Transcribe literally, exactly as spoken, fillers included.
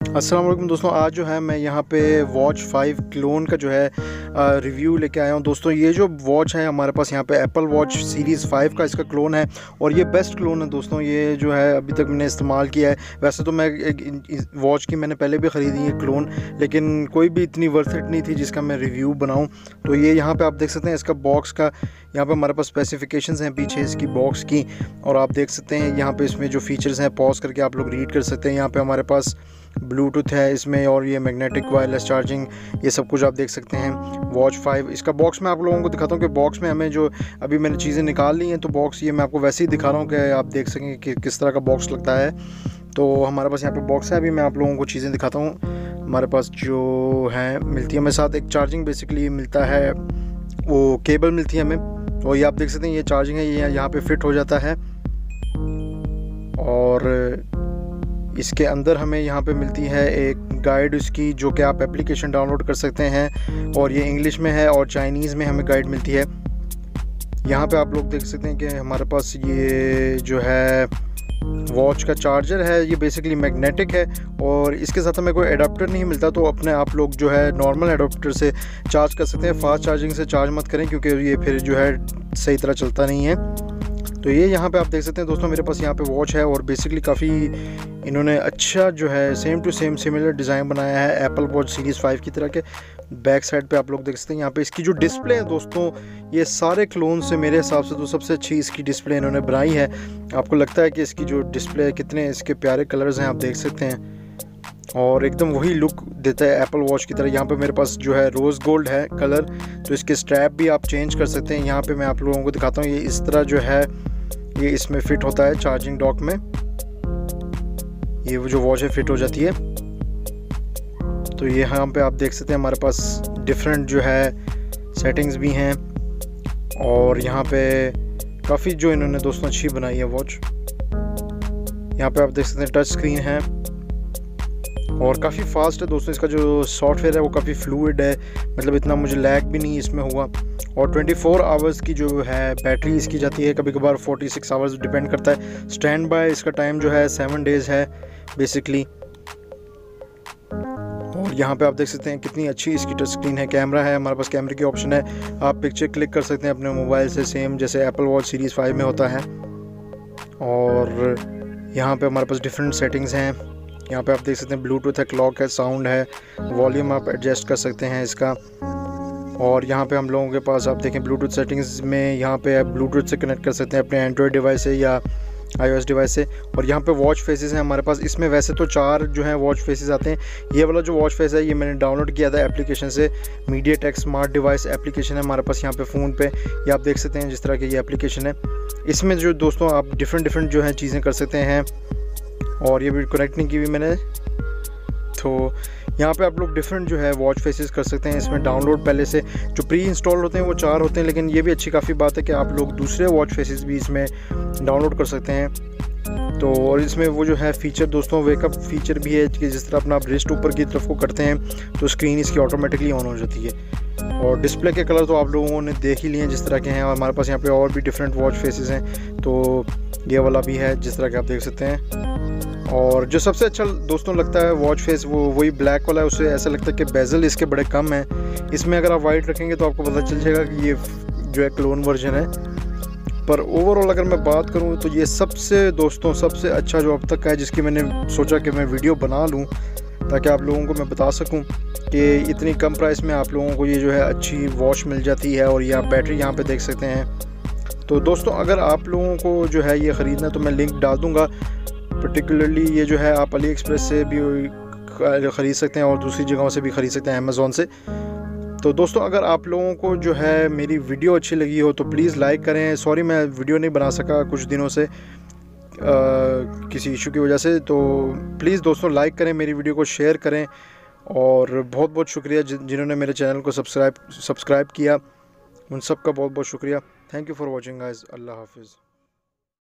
अस्सलाम वालेकुम दोस्तों, आज जो है मैं यहाँ पे वॉच फाइव क्लोन का जो है रिव्यू लेके आया हूँ। दोस्तों ये जो वॉच है हमारे पास यहाँ पे एप्पल वॉच सीरीज़ फाइव का इसका क्लोन है और ये बेस्ट क्लोन है दोस्तों। ये जो है अभी तक मैंने इस्तेमाल किया है। वैसे तो मैं वॉच की मैंने पहले भी ख़रीदी है क्लोन, लेकिन कोई भी इतनी वर्थ इट नहीं थी जिसका मैं रिव्यू बनाऊँ। तो ये यहाँ पर आप देख सकते हैं इसका बॉक्स का, यहाँ पे हमारे पास स्पेसिफिकेशंस हैं पीछे इसकी बॉक्स की, और आप देख सकते हैं यहाँ पे इसमें जो फीचर्स हैं पॉज करके आप लोग रीड कर सकते हैं। यहाँ पे हमारे पास ब्लूटूथ है इसमें, और ये मैग्नेटिक वायरलेस चार्जिंग, ये सब कुछ आप देख सकते हैं। वॉच फाइव इसका बॉक्स मैं आप लोगों को दिखाता हूँ कि बॉक्स में हमें जो अभी मैंने चीज़ें निकाल ली हैं, तो बॉक्स ये मैं आपको वैसे ही दिखा रहा हूँ कि आप देख सकें कि किस तरह का बॉक्स लगता है। तो हमारे पास यहाँ पे बॉक्स है, अभी मैं आप लोगों को चीज़ें दिखाता हूँ। हमारे पास जो है मिलती है हमें साथ एक चार्जिंग बेसिकली मिलता है, वो केबल मिलती है हमें, और ये आप देख सकते हैं ये चार्जिंग है, ये यहाँ पे फिट हो जाता है। और इसके अंदर हमें यहाँ पे मिलती है एक गाइड उसकी, जो कि आप एप्लीकेशन डाउनलोड कर सकते हैं, और ये इंग्लिश में है और चाइनीज़ में हमें गाइड मिलती है। यहाँ पे आप लोग देख सकते हैं कि हमारे पास ये जो है वॉच का चार्जर है, ये बेसिकली मैग्नेटिक है, और इसके साथ हमें कोई एडाप्टर नहीं मिलता, तो अपने आप लोग जो है नॉर्मल एडाप्टर से चार्ज कर सकते हैं। फास्ट चार्जिंग से चार्ज मत करें क्योंकि ये फिर जो है सही तरह चलता नहीं है। तो ये यहाँ पे आप देख सकते हैं दोस्तों, मेरे पास यहाँ पे वॉच है, और बेसिकली काफ़ी इन्होंने अच्छा जो है same to same similar design बनाया है एप्पल वॉच सीरीज़ फाइव की तरह के। बैक साइड पे आप लोग देख सकते हैं यहाँ पे इसकी जो डिस्प्ले है दोस्तों, ये सारे क्लोन से मेरे हिसाब से तो सबसे अच्छी इसकी डिस्प्ले इन्होंने बनाई है। आपको लगता है कि इसकी जो डिस्प्ले कितने इसके प्यारे कलर्स हैं, आप देख सकते हैं, और एकदम वही लुक देता है एप्पल वॉच की तरह। यहाँ पे मेरे पास जो है रोज़ गोल्ड है कलर, तो इसके स्ट्रैप भी आप चेंज कर सकते हैं। यहाँ पे मैं आप लोगों को दिखाता हूँ, ये इस तरह जो है ये इसमें फ़िट होता है चार्जिंग डॉक में, ये वो जो वॉच है फिट हो जाती है। तो ये यहाँ पे आप देख सकते हैं हमारे पास डिफरेंट जो है सेटिंग्स भी हैं, और यहाँ पे काफ़ी जो इन्होंने दोस्तों अच्छी बनाई है वॉच। यहाँ पे आप देख सकते हैं टच स्क्रीन है, और काफ़ी फास्ट है दोस्तों। इसका जो सॉफ्टवेयर है वो काफ़ी फ्लूइड है, मतलब इतना मुझे लैग भी नहीं इसमें हुआ। और चौबीस आवर्स की जो है बैटरी इसकी जाती है, कभी कभार छियालीस आवर्स, डिपेंड करता है। स्टैंड बाय इसका टाइम जो है सेवन डेज़ है बेसिकली। और यहाँ पे आप देख सकते हैं कितनी अच्छी इसकी टच स्क्रीन है। कैमरा है हमारे पास, कैमरे की ऑप्शन है, आप पिक्चर क्लिक कर सकते हैं अपने मोबाइल से, सेम जैसे एप्पल वॉच सीरीज़ फाइव में होता है। और यहाँ पे हमारे पास डिफरेंट सेटिंग्स हैं। यहाँ पे आप देख सकते हैं ब्लूटूथ है, क्लॉक है, साउंड है, वॉल्यूम आप एडजस्ट कर सकते हैं इसका। और यहाँ पे हम लोगों के पास आप देखें ब्लूटूथ सेटिंग्स में, यहाँ पे आप ब्लूटूथ से कनेक्ट कर सकते हैं अपने एंड्रॉयड डिवाइस से या आईओएस डिवाइस से। और यहाँ पे वॉच फेसेस हैं हमारे पास, इसमें वैसे तो चार जो हैं वॉच फेसेस आते हैं। ये वाला जो वॉच फेस है ये मैंने डाउनलोड किया था एप्लीकेशन से, मीडियाटेक स्मार्ट डिवाइस एप्लीकेशन है हमारे पास यहाँ पे फ़ोन पे। ये आप देख सकते हैं जिस तरह की ये एप्लीकेशन है। इसमें जो दोस्तों आप डिफरेंट डिफरेंट जो है चीज़ें कर सकते हैं, और ये भी कनेक्ट नहीं की हुई मैंने। तो यहाँ पे आप लोग डिफरेंट जो है वॉच फेसेस कर सकते हैं। इसमें डाउनलोड पहले से जो प्री इंस्टॉल होते हैं वो चार होते हैं, लेकिन ये भी अच्छी काफ़ी बात है कि आप लोग दूसरे वॉच फेसेस भी इसमें डाउनलोड कर सकते हैं। तो और इसमें वो जो है फ़ीचर दोस्तों, वेकअप फ़ीचर भी है कि जिस तरह अपना आप रिस्ट ऊपर की तरफ को करते हैं तो स्क्रीन इसकी ऑटोमेटिकली ऑन हो जाती है। और डिस्प्ले के कलर तो आप लोगों ने देख ही लिए हैं जिस तरह के हैं, और हमारे पास यहाँ पे और भी डिफरेंट वॉच फेसेस हैं। तो ये वाला भी है जिस तरह के आप देख सकते हैं। और जो सबसे अच्छा दोस्तों लगता है वॉच फेस, वो वही ब्लैक वाला है। उससे ऐसा लगता है कि बेजल इसके बड़े कम हैं। इसमें अगर आप वाइट रखेंगे तो आपको पता चल जाएगा कि ये जो है क्लोन वर्जन है। पर ओवरऑल अगर मैं बात करूं तो ये सबसे दोस्तों सबसे अच्छा जो अब तक का है, जिसकी मैंने सोचा कि मैं वीडियो बना लूं ताकि आप लोगों को मैं बता सकूं कि इतनी कम प्राइस में आप लोगों को ये जो है अच्छी वॉच मिल जाती है। और ये आप बैटरी यहाँ पे देख सकते हैं। तो दोस्तों अगर आप लोगों को जो है ये ख़रीदना तो मैं लिंक डाल दूँगा। पर्टिकुलरली ये जो है आप अली एक्सप्रेस से भी ख़रीद सकते हैं, और दूसरी जगहों से भी ख़रीद सकते हैं, अमेज़ॉन से। तो दोस्तों अगर आप लोगों को जो है मेरी वीडियो अच्छी लगी हो तो प्लीज़ लाइक करें। सॉरी मैं वीडियो नहीं बना सका कुछ दिनों से आ, किसी इशू की वजह से। तो प्लीज़ दोस्तों लाइक करें मेरी वीडियो को, शेयर करें, और बहुत बहुत शुक्रिया जिन्होंने मेरे चैनल को सब्सक्राइब सब्सक्राइब किया, उन सब का बहुत बहुत शुक्रिया। Thank you for watching guys. अल्लाह हाफिज़।